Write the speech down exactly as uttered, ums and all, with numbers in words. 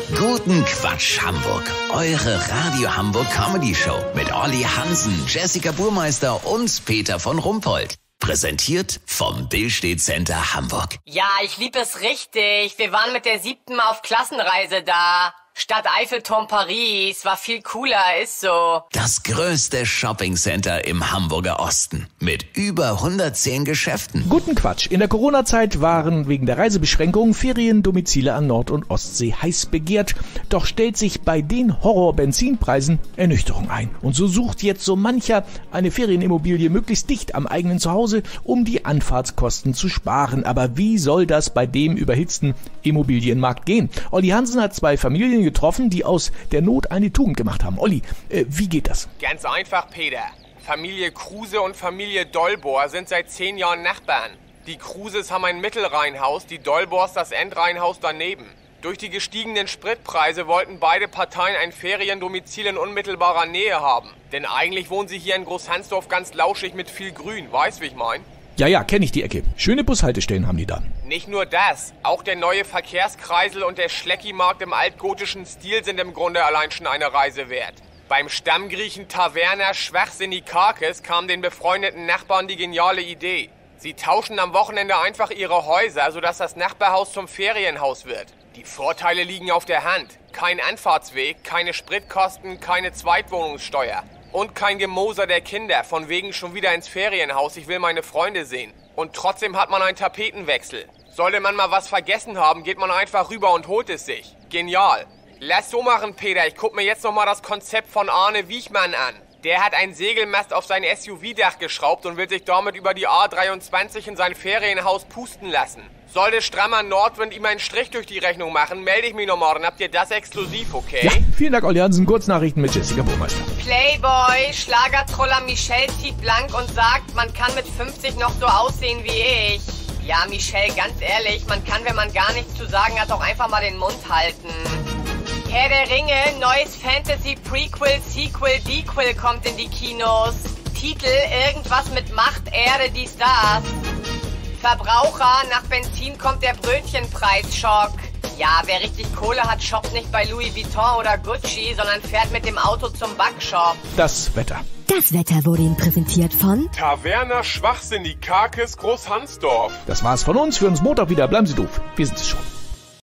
Guten Quatsch Hamburg, eure Radio Hamburg Comedy Show mit Olli Hansen, Jessica Burmeister und Peter von Rumpold. Präsentiert vom Billstedt Center Hamburg. Ja, ich lieb es richtig. Wir waren mit der siebten auf Klassenreise da. Stadt Eiffelturm Paris, war viel cooler, ist so. Das größte Shoppingcenter im Hamburger Osten mit über hundertzehn Geschäften. Guten Quatsch. In der Corona-Zeit waren wegen der Reisebeschränkungen Feriendomizile an Nord- und Ostsee heiß begehrt. Doch stellt sich bei den Horror-Benzinpreisen Ernüchterung ein. Und so sucht jetzt so mancher eine Ferienimmobilie möglichst dicht am eigenen Zuhause, um die Anfahrtskosten zu sparen. Aber wie soll das bei dem überhitzten Immobilienmarkt gehen? Olli Hansen hat zwei Familien getroffen, die aus der Not eine Tugend gemacht haben. Olli, äh, wie geht das? Ganz einfach, Peter. Familie Kruse und Familie Dollbohr sind seit zehn Jahren Nachbarn. Die Kruses haben ein Mittelreihenhaus, die Dollbohrs das Endreihenhaus daneben. Durch die gestiegenen Spritpreise wollten beide Parteien ein Feriendomizil in unmittelbarer Nähe haben. Denn eigentlich wohnen sie hier in Großhansdorf ganz lauschig mit viel Grün. Weißt, wie ich mein? Ja, ja, kenne ich die Ecke. Schöne Bushaltestellen haben die da. Nicht nur das, auch der neue Verkehrskreisel und der Schleckimarkt im altgotischen Stil sind im Grunde allein schon eine Reise wert. Beim Stammgriechen Taverna Schwachsinnikakis kam den befreundeten Nachbarn die geniale Idee. Sie tauschen am Wochenende einfach ihre Häuser, sodass das Nachbarhaus zum Ferienhaus wird. Die Vorteile liegen auf der Hand. Kein Anfahrtsweg, keine Spritkosten, keine Zweitwohnungssteuer. Und kein Gemoser der Kinder, von wegen schon wieder ins Ferienhaus, ich will meine Freunde sehen. Und trotzdem hat man einen Tapetenwechsel. Sollte man mal was vergessen haben, geht man einfach rüber und holt es sich. Genial. Lass so machen, Peter, ich guck mir jetzt nochmal das Konzept von Arne Wiechmann an. Der hat einen Segelmast auf sein S U V-Dach geschraubt und will sich damit über die A dreiundzwanzig in sein Ferienhaus pusten lassen. Sollte strammer Nordwind ihm einen Strich durch die Rechnung machen, melde ich mich noch morgen. Habt ihr das exklusiv, okay? Ja, vielen Dank, Olli Hansen. Kurznachrichten mit Jessica Burmeister. Playboy, Schlagertroller Michelle zieht blank und sagt, man kann mit fünfzig noch so aussehen wie ich. Ja, Michelle, ganz ehrlich, man kann, wenn man gar nichts zu sagen hat, auch einfach mal den Mund halten. Herr der Ringe, neues Fantasy-Prequel, Sequel, Dequel kommt in die Kinos. Titel, irgendwas mit Macht, Erde, dies, das. Verbraucher, nach Benzin kommt der Brötchenpreisschock. Ja, wer richtig Kohle hat, shoppt nicht bei Louis Vuitton oder Gucci, sondern fährt mit dem Auto zum Backshop. Das Wetter. Das Wetter wurde Ihnen präsentiert von Taverna Schwachsinnikakis Großhansdorf. Das war's von uns. Für uns Montag wieder. Bleiben Sie doof. Wir sind es schon.